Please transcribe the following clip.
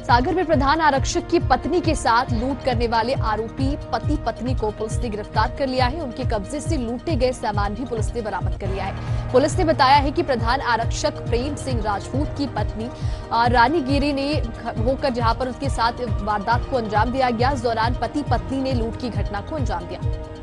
सागर में प्रधान आरक्षक की पत्नी के साथ लूट करने वाले आरोपी पति पत्नी को पुलिस ने गिरफ्तार कर लिया है। उनके कब्जे से लूटे गए सामान भी पुलिस ने बरामद कर लिया है। पुलिस ने बताया है कि प्रधान आरक्षक प्रेम सिंह राजपूत की पत्नी रानीगिरी ने होकर जहां पर उसके साथ वारदात को अंजाम दिया गया, इस दौरान पति पत्नी ने लूट की घटना को अंजाम दिया।